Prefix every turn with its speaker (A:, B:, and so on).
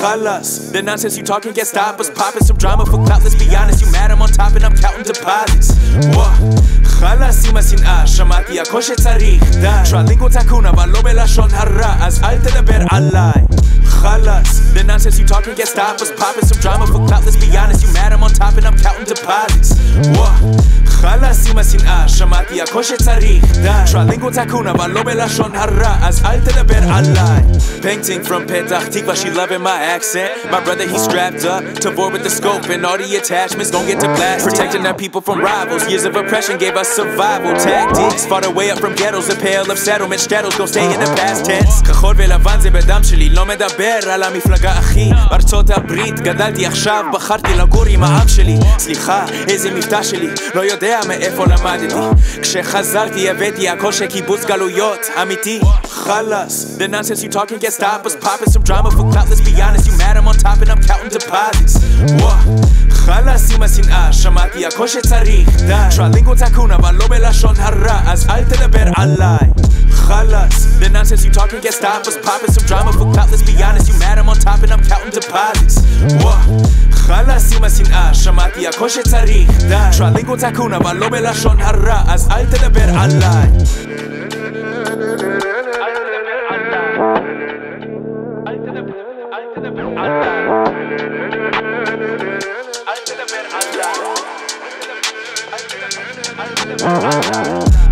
A: Khalas, the nonsense you talking can't stop us. Popping some drama for clout, let's be honest. You mad I'm on top and I'm counting deposits. חלאס עם השנאה, שמעתי הכל שצריך די שואלים תקון אבל לא בלשון הרע אז אל תדבר עליי חלאס, the nonsense you talking can't stop us. Popping some drama for clout, let's be honest. You mad I'm on top and I'm counting deposits. חלאס עם השנאה, שמעתי הכל שצריך די שואלים תקון אבל לא בלשון הרע אז אל תדבר עליי Painting from Petah Tikva, she loving my accent. My brother he strapped up to board with the scope and all the attachments gon' get to blast. Protecting our people from rivals, years of oppression gave us survival tactics. Fought our way up from ghettos, a pale of settlement straddles gon' stay in the past tense. כחול ולבן זה בדם שלי, לא מדבר על המפלגה אחי. בארצות הברית גדלתי עכשיו, בחרתי לגור עם העם שלי. סליחה, איזה מבטא שלי, לא יודע מאיפה למדתי. כשחזרתי הבאתי הכל שקיבוץ גלויות, אמיתי. חלאס, the nonsense you talking can't stop us. Popping some drama for clout, let's be honest. You mad I'm on top and I'm counting deposits. חלאס עם השנאה, שמעתי הכל שצריך די שואלים תקון אבל לא בלשון הרע אז אל תדבר עליי חלאס, the nonsense you talking can't stop us. Popping some drama for clout, let's be honest. You mad I'm on top and I'm counting deposits. חלאס עם השנאה, שמעתי הכל שצריך די שואלים תקון אבל לא בלשון הרע אז אל תדבר עליי
B: Allah